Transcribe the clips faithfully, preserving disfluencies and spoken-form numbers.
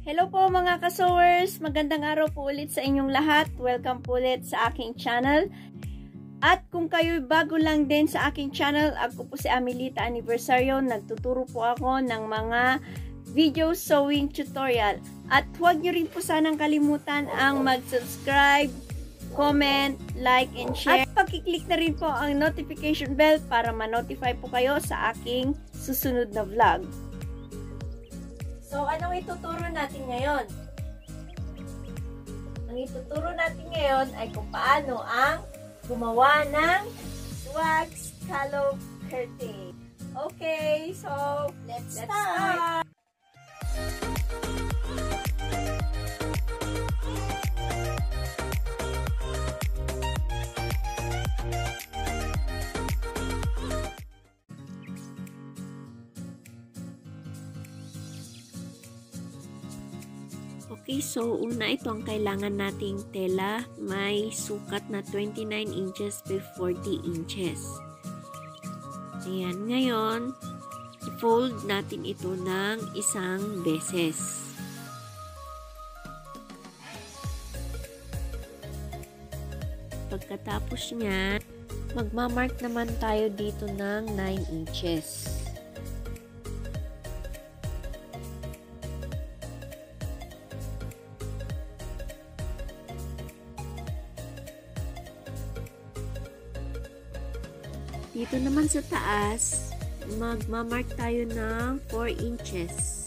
Hello po mga ka-sewers! Magandang araw po ulit sa inyong lahat. Welcome po ulit sa aking channel. At kung kayo bago lang din sa aking channel, ako po si Amelita Aniversario. Nagtuturo po ako ng mga video sewing tutorial. At huwag nyo rin po sanang kalimutan ang mag-subscribe, comment, like, and share. At pakiclick na rin po ang notification bell para ma-notify po kayo sa aking susunod na vlog. So, anong ituturo natin ngayon? Ang ituturo natin ngayon ay kung paano ang gumawa ng swag scallop curtain. Okay, so let's, let's start! start. Okay, so una ito ang kailangan nating tela. May sukat na twenty-nine inches by forty inches. Ayan, ngayon, i-fold natin ito ng isang beses. Pagkatapos niya, magmamark naman tayo dito ng nine inches. Dito naman sa taas, magmamark tayo ng four inches.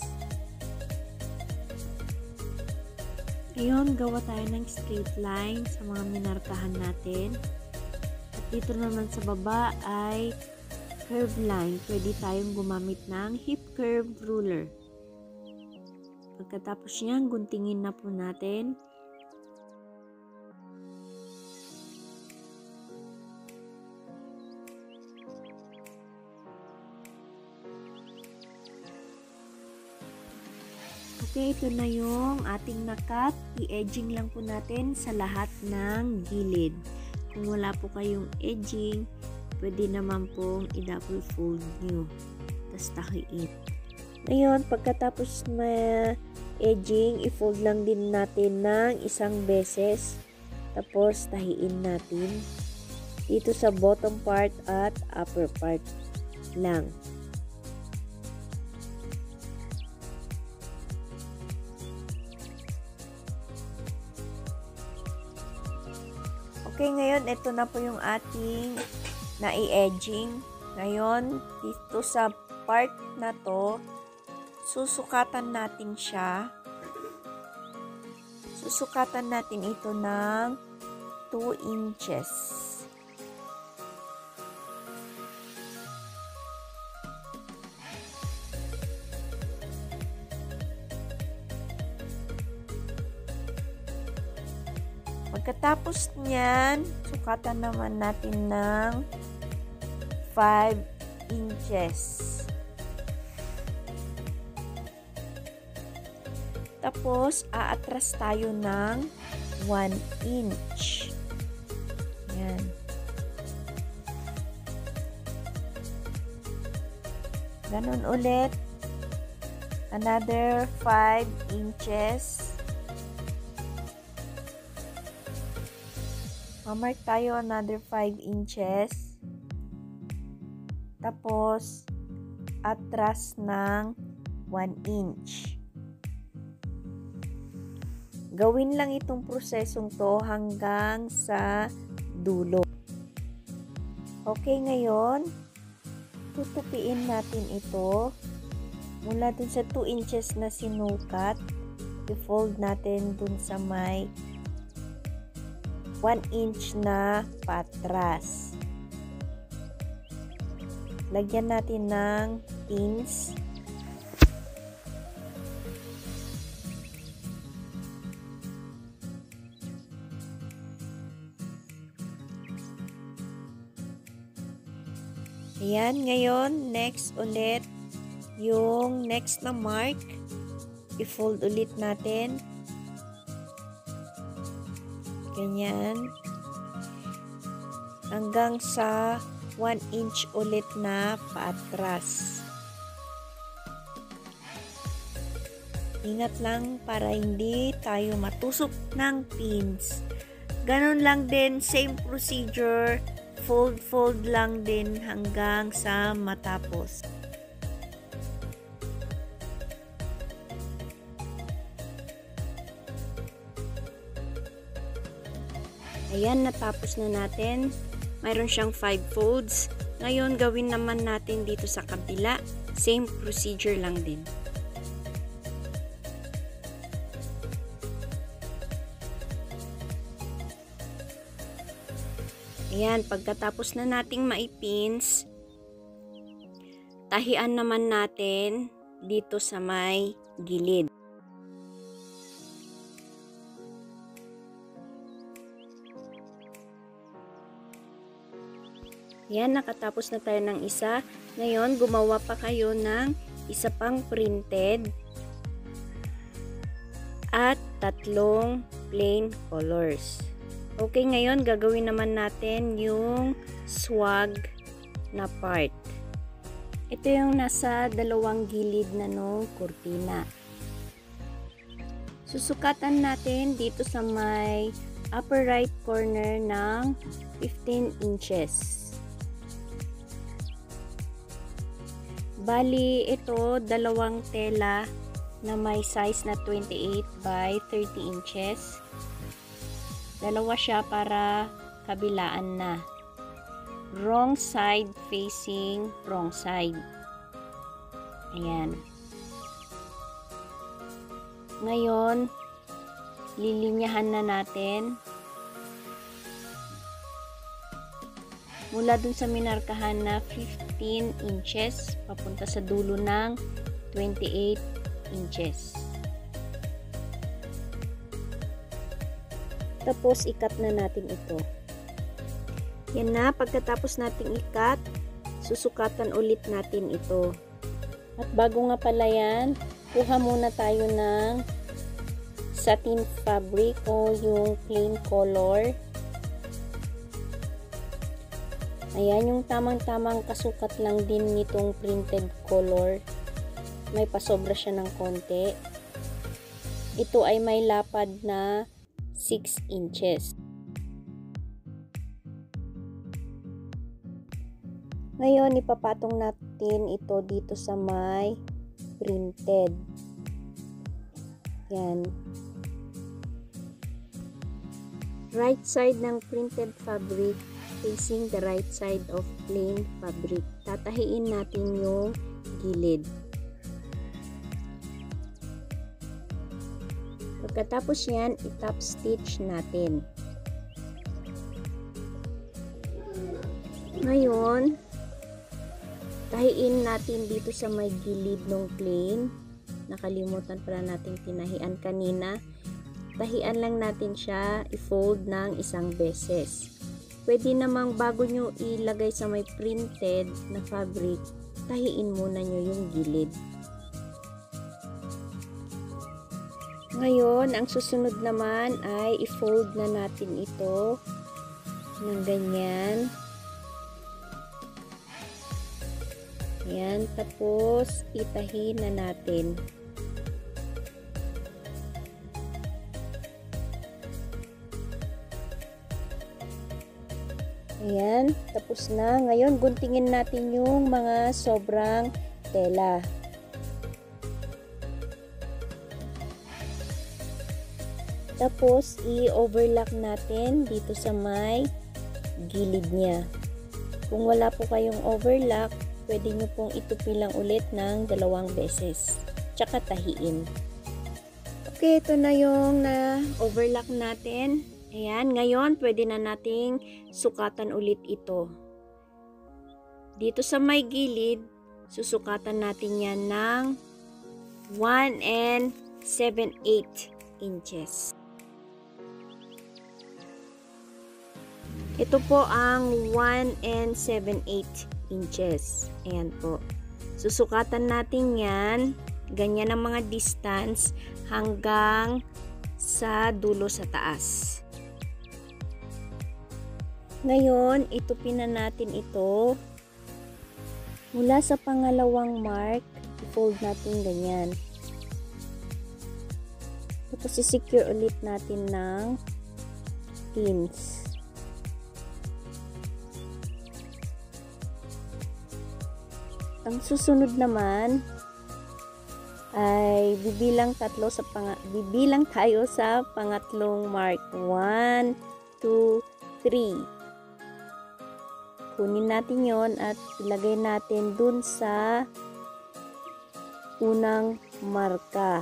Ngayon, gawa tayo ng straight line sa mga minarkahan natin. At dito naman sa baba ay curve line. Pwede tayong gumamit ng hip curve ruler. Pagkatapos niyan, guntingin na po natin. Okay, ito na yung ating nakat. I-edging lang po natin sa lahat ng gilid. Kung wala po kayong edging, pwede naman pong i-double fold nyo. Tapos takiin. Ngayon, pagkatapos na edging, i-fold lang din natin ng isang beses. Tapos tahiin natin dito sa bottom part at upper part lang. Okay, ngayon, ito na po yung ating na-i-edging. Ngayon, dito sa part na to, susukatan natin siya. Susukatan natin ito ng two inches. Pagkatapos niyan, sukatan naman natin ng five inches. Tapos, aatras tayo ng one inch. Yan. Ganon ulit. Another five inches. Mamark tayo another five inches. Tapos, atras ng one inch. Gawin lang itong prosesong to hanggang sa dulo. Okay, ngayon, tutupiin natin ito. Mula dun sa two inches na sinukat, i-fold natin dun sa may one inch na patras. Lagyan natin ng pins. Ayan, ngayon, next ulit, yung next na mark, i-fold ulit natin. Ganyan. Hanggang sa one inch ulit na paatras. Ingat lang para hindi tayo matusok ng pins. Ganon lang din, same procedure, fold-fold lang din hanggang sa matapos. Ayan, natapos na natin. Mayroon siyang five folds. Ngayon, gawin naman natin dito sa kabila. Same procedure lang din. Ayan, pagkatapos na nating maipins, tahian naman natin dito sa may gilid. Ayan, nakatapos na tayo ng isa. Ngayon, gumawa pa kayo ng isa pang printed at tatlong plain colors. Okay, ngayon gagawin naman natin yung swag na part. Ito yung nasa dalawang gilid na nung kurtina. Susukatan natin dito sa may upper right corner ng fifteen inches. Bali, ito dalawang tela na may size na twenty-eight by thirty inches. Dalawa siya para kabilaan na. Wrong side facing wrong side. Ayan. Ngayon, lilinyahan na natin. Mula dun sa minarkahan na fifteen inches, papunta sa dulo ng twenty-eight inches. Tapos, ikat na natin ito. Yan na, pagkatapos nating ikat, susukatan ulit natin ito. At bago nga pala yan, kuha muna tayo ng satin fabric o yung plain color. Ayan, yung tamang-tamang kasukat lang din nitong printed color. May pasobra siya ng konti. Ito ay may lapad na six inches. Ngayon, ipapatong natin ito dito sa may printed. Yan. Right side ng printed fabric facing the right side of plain fabric. Tatahiin natin yung gilid. Pagkatapos yan, i-top stitch natin. Ngayon, tahiin natin dito sa may gilid ng plain. Nakalimutan pala natin tinahian kanina. Tahian lang natin siya, i-fold ng isang beses. Pwede namang bago nyo ilagay sa may printed na fabric, tahiin muna nyo yung gilid. Ngayon, ang susunod naman ay i-fold na natin ito ng ganyan. Ayan, tapos itahin na natin. Ayan, tapos na. Ngayon, guntingin natin yung mga sobrang tela. Tapos, i-overlock natin dito sa may gilid niya. Kung wala po kayong overlock, pwede nyo pong itupi lang ulit ng dalawang beses. Tsaka tahiin. Okay, ito na yung na-overlock natin. Ayan, ngayon, pwede na nating sukatan ulit ito. Dito sa may gilid, susukatan natin yan ng one and seven eighths inches. Ito po ang one and seven eighths inches. Ayan po. Susukatan natin yan. Ganyan ang mga distance hanggang sa dulo sa taas. Ngayon, itupin na natin ito. Mula sa pangalawang mark, i-fold natin ganyan. Tapos i-secure ulit natin ng pins. Ang susunod naman ay bibilang tatlo sa pang bibilang tayo sa pangatlong mark. one, two, three. Kunin natin yon at ilagay natin dun sa unang marka.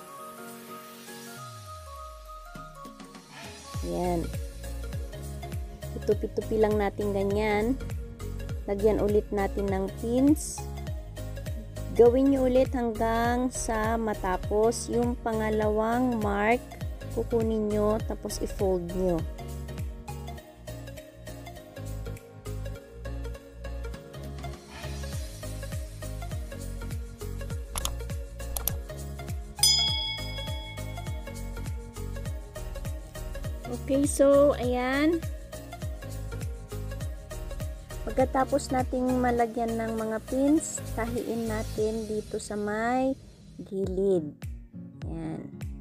Yan. Itupi-tupi lang natin ganyan. Lagyan ulit natin ng pins. Gawin nyo ulit hanggang sa matapos yung pangalawang mark. Kukunin nyo tapos i-fold nyo. Okay, so ayan. Pagkatapos nating malagyan ng mga pins, tahiin natin dito sa may gilid. Ayan.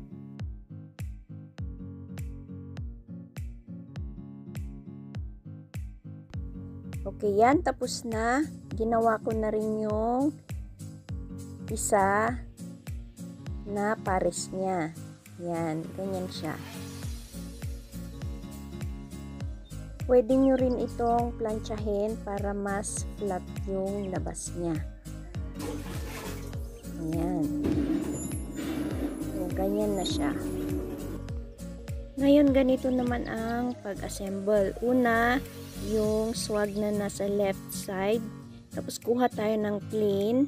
Okay, yan. Tapos na. Ginawa ko na rin yung isa na pares niya. Yan. Ganyan siya. Pwede nyo rin itong planchahin para mas flat yung labas niya. Ayan. So, ganyan na siya. Ngayon, ganito naman ang pag-assemble. Una, yung swag na nasa left side. Tapos, kuha tayo ng plain.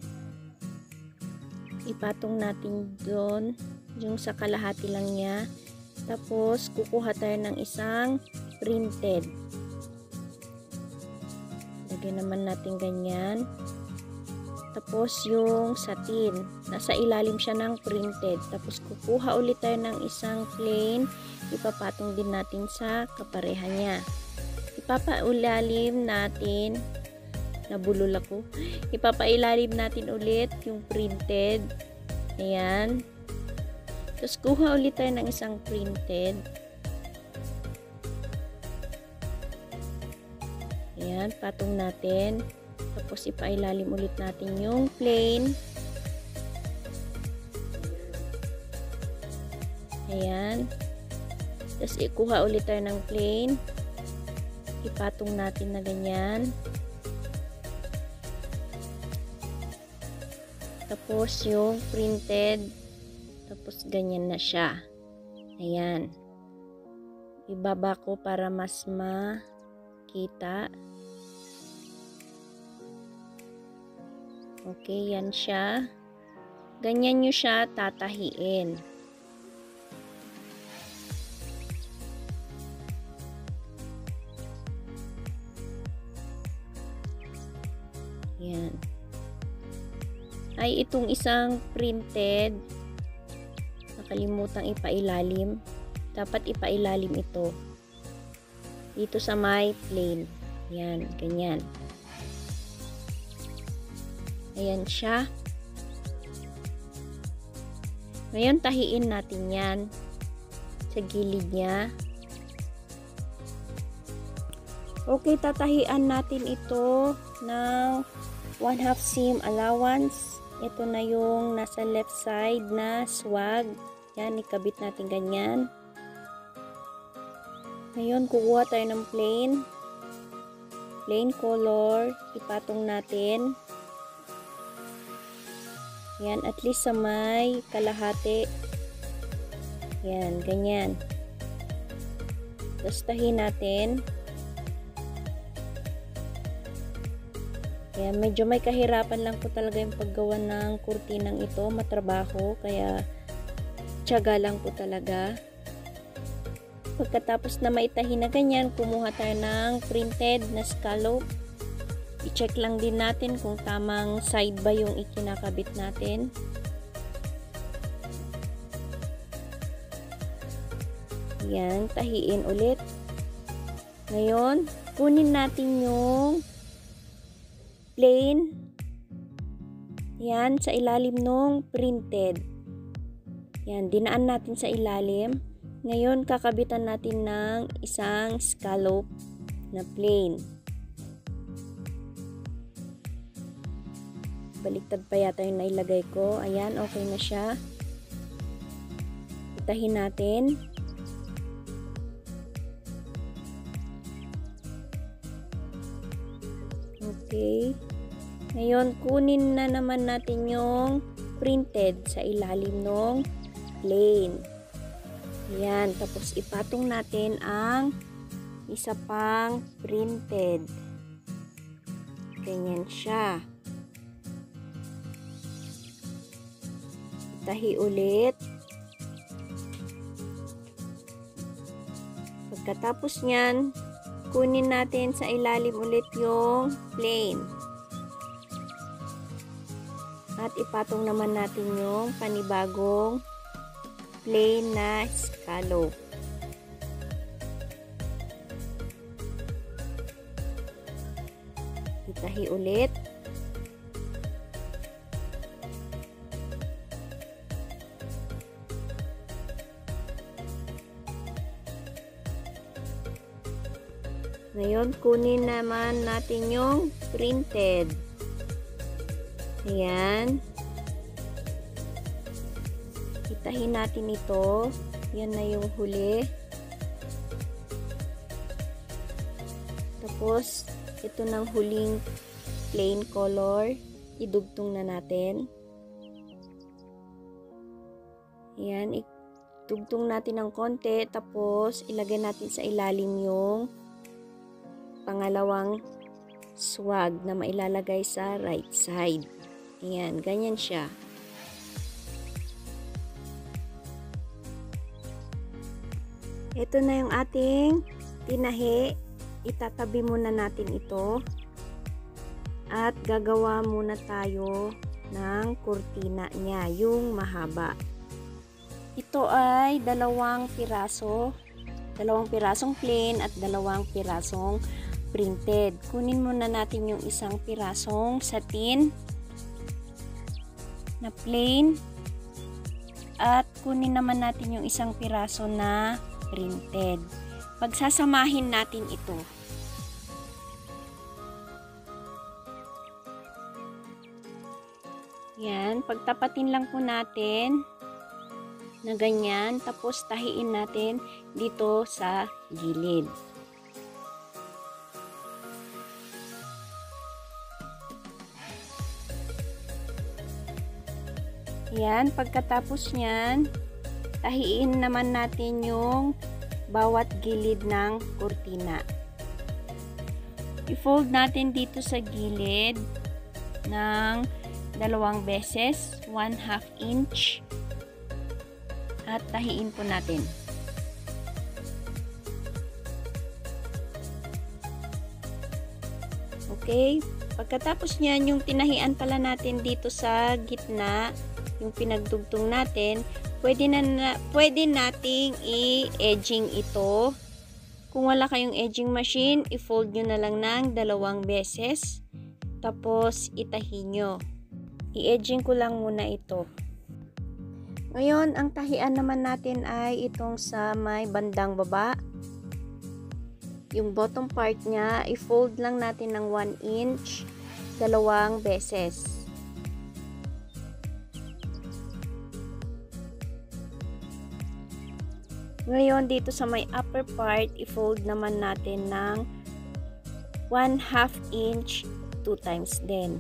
Ipatong natin doon. Yung sa kalahati lang niya. Tapos, kukuha tayo ng isang printed. Lagyan naman natin ganyan. Tapos yung satin, nasa ilalim siya ng printed. Tapos kukuha ulit tayo ng isang plain, ipapatong din natin sa kapareha niya. Ipapailalim natin, nabulol ako, ipapailalim natin ulit yung printed. Ayan. Tapos kuha ulit tayo ng isang printed. Ayan, patong natin. Tapos ipailalim ulit natin yung plain. Ayan. Tapos ikuha ulit tayo ng plain. Ipatong natin na ganyan. Tapos yung printed. Tapos ganyan na siya. Ayan. Ibaba ko para mas makita. Okay, yan siya. Ganyan nyo siya tatahiin. Yan. Ay, itong isang printed, nakalimutang ipailalim. Dapat ipailalim ito. Dito sa may plain. Yan, ganyan. Ayan siya. Ngayon, tahiin natin yan sa gilid niya. Okay, tatahian natin ito ng one half seam allowance. Ito na yung nasa left side na swag. Yan, ikabit natin ganyan. Ngayon, kukuha tayo ng plain. Plain color. Ipatong natin. Yan, at least sa may kalahati. Yan, ganyan. Tapos tahin natin. Yan, medyo may kahirapan lang po talaga yung paggawa ng kurtinang ito. Matrabaho, kaya tiyaga lang po talaga. Pagkatapos na maitahin na ganyan, kumuha tayo ng printed na scallop. I-check lang din natin kung tamang side ba yung ikinakabit natin. Yan, tahiin ulit. Ngayon, kunin natin yung plain. Yan, sa ilalim ng printed. Yan, dinaan natin sa ilalim. Ngayon, kakabitan natin ng isang scallop na plain. Baliktad pa yata yung nailagay ko. Ayan, okay na siya. Itahin natin. Okay. Ngayon, kunin na naman natin yung printed sa ilalim ng plain. Ayan. Tapos, ipatong natin ang isa pang printed. Ganyan siya. Itahi ulit. Pagkatapos nyan, kunin natin sa ilalim ulit yung plain. At ipatong naman natin yung panibagong plain na scallop. Itahi ulit. Ngayon, kunin naman natin yung printed. Ayan. Itahin natin ito. Yan na yung huli. Tapos, ito ng huling plain color. Idugtong na natin. Ayan. Idugtong natin ng konti. Tapos, ilagay natin sa ilalim yung pangalawang swag na mailalagay sa right side. Ayan, ganyan siya. Ito na yung ating tinahi. Itatabi muna natin ito. At gagawa muna tayo ng kurtina niya, yung mahaba. Ito ay dalawang piraso. Dalawang pirasong plain at dalawang pirasong printed. Kunin muna natin yung isang pirasong satin na plain at kunin naman natin yung isang piraso na printed. Pagsasamahin natin ito. Yan, pagtapatin lang po natin na ganyan, tapos tahiin natin dito sa gilid. Yan, pagkatapos nyan, tahiin naman natin yung bawat gilid ng kurtina. I-fold natin dito sa gilid ng dalawang beses, one half inch, at tahiin po natin. Okay, pagkatapos nyan, yung tinahian pala natin dito sa gitna, yung pinagdugtong natin, pwede na, na pwede nating i-edging ito. Kung wala kayong edging machine, i-fold nyo na lang ng dalawang beses, tapos itahi nyo. I-edging ko lang muna ito. Ngayon, ang tahian naman natin ay itong sa may bandang baba. Yung bottom part niya, i-fold lang natin ng one inch, dalawang beses. Ngayon, dito sa may upper part, i-fold naman natin ng one half inch, two times din.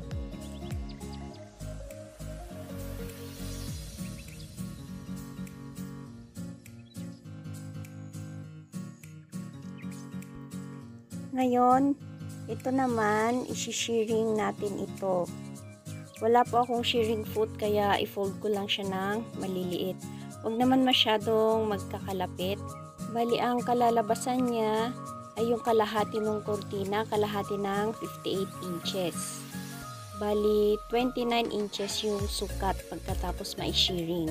Ngayon, ito naman, isi-shearing natin ito. Wala po akong shearing foot, kaya i-fold ko lang siya ng maliliit. Huwag naman masyadong magkakalapit. Bali, ang kalalabasan niya ay yung kalahati ng kurtina, kalahati ng fifty-eight inches. Bali, twenty-nine inches yung sukat pagkatapos mai-shearing.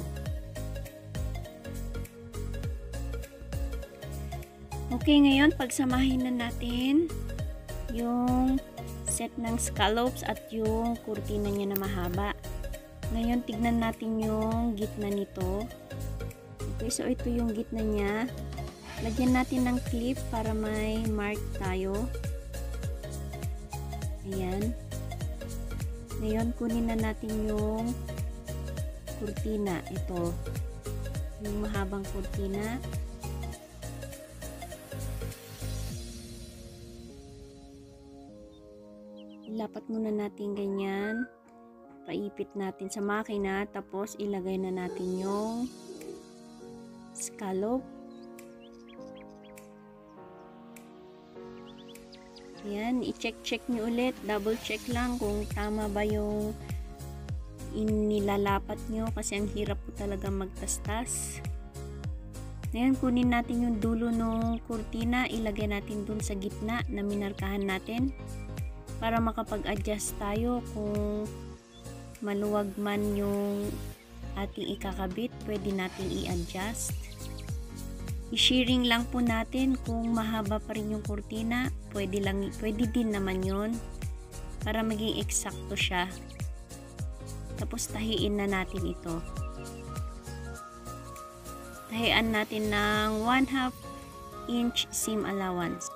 Okay, ngayon pagsamahin na natin yung set ng scallops at yung kurtina niya na mahaba. Ngayon, tignan natin yung gitna nito. Okay, so ito yung gitna niya. Lagyan natin ng clip para may mark tayo. Ayan. Ngayon, kunin na natin yung kurtina. Ito. Yung mahabang kurtina. Ilapat muna natin ganyan. Paipit natin sa makina. Tapos, ilagay na natin yung scallop. Ayan. I-check-check nyo ulit. Double check lang kung tama ba yung inilalapat nyo. Kasi ang hirap po talaga magtastas. Ngayon, kunin natin yung dulo ng kurtina. Ilagay natin dun sa gitna na minarkahan natin. Para makapag-adjust tayo kung maluwag man yung ating ikakabit, pwede natin i-adjust. I-shearing lang po natin kung mahaba pa rin yung kurtina, pwede, lang, pwede din naman yun para maging eksakto siya. Tapos tahiin na natin ito. Tahian natin ng one half inch seam allowance.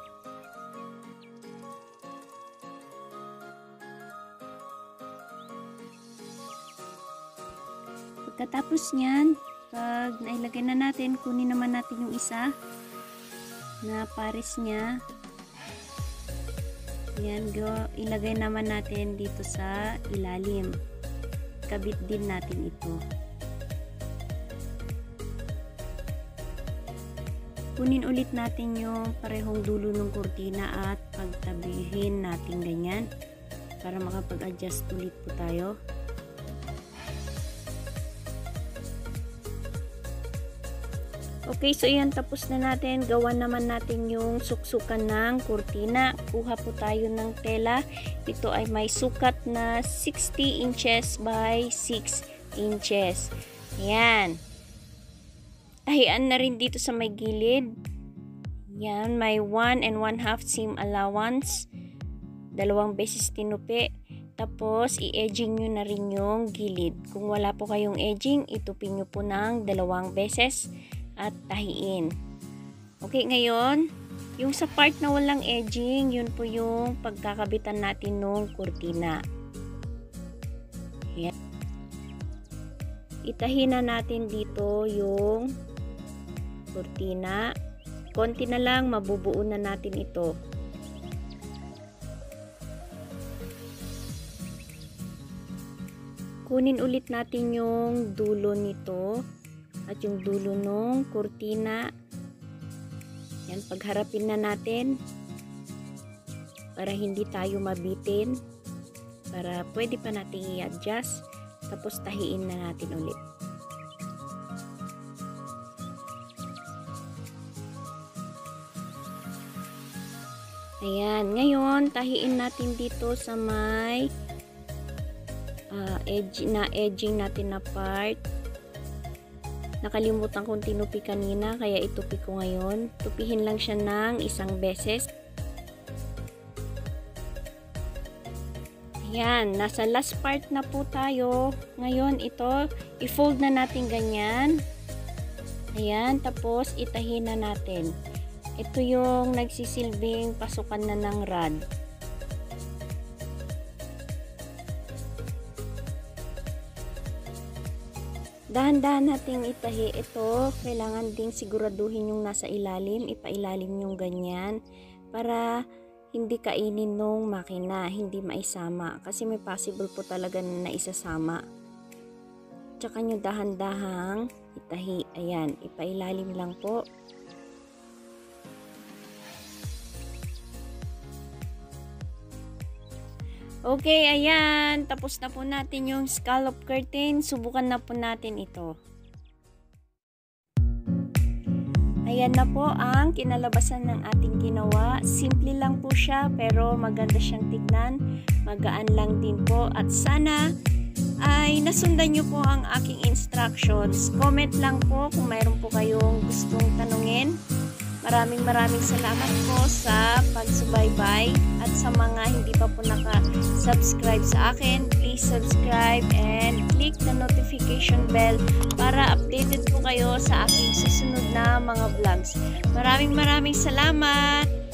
Pagkatapos niyan, pag nailagay na natin, kunin naman natin yung isa na pares niya. Yan, go, ilagay naman natin dito sa ilalim. Kabit din natin ito. Kunin ulit natin yung parehong dulo ng kurtina at pagtabihin natin ganyan para makapag-adjust ulit po tayo. Okay, so yan, tapos na natin. Gawan naman natin yung suksukan ng kurtina. Kuha po tayo ng tela. Ito ay may sukat na sixty inches by six inches. Ayan. Tahian na rin dito sa may gilid. Yan, may one and one half seam allowance. Dalawang beses tinupi. Tapos, i-edging nyo na rin yung gilid. Kung wala po kayong edging, itupin nyo po ng dalawang beses at tahiin. Okay, ngayon, yung sa part na walang edging, yun po yung pagkakabitan natin ng kurtina. Ayan. Itahin na natin dito yung kurtina. Konti na lang, mabubuo na natin ito. Kunin ulit natin yung dulo nito at yung dulo ng kurtina. Yan, pagharapin na natin para hindi tayo mabitin, para pwede pa natin i-adjust, tapos tahiin na natin ulit. Ayan, ngayon tahiin natin dito sa may uh, edge na edging natin na part. Nakalimutan kong tinupi kanina, kaya itupi ko ngayon. Tupihin lang siya ng isang beses. Ayan, nasa last part na po tayo. Ngayon, ito, i-fold na natin ganyan. Ayan, tapos itahin na natin. Ito yung nagsisilbing pasukan na ng rod. Dahan-dahan nating itahi ito. Kailangan ding siguraduhin yung nasa ilalim. Ipailalim yung ganyan para hindi kainin nung makina, hindi maisama. Kasi may possible po talaga na naisasama. Tsaka nyo dahan-dahang itahi. Ayan, ipailalim lang po. Okay, ayan. Tapos na po natin yung scallop curtain. Subukan na po natin ito. Ayan na po ang kinalabasan ng ating ginawa. Simple lang po siya, pero maganda siyang tignan. Magaan lang din po. At sana ay nasundan nyo po ang aking instructions. Comment lang po kung mayroon po kayong gustong tanungin. Maraming maraming salamat po sa pagsubaybay at sa mga hindi pa po naka-subscribe sa akin, please please subscribe and click the notification bell para updated po kayo sa aking susunod na mga vlogs. Maraming maraming salamat!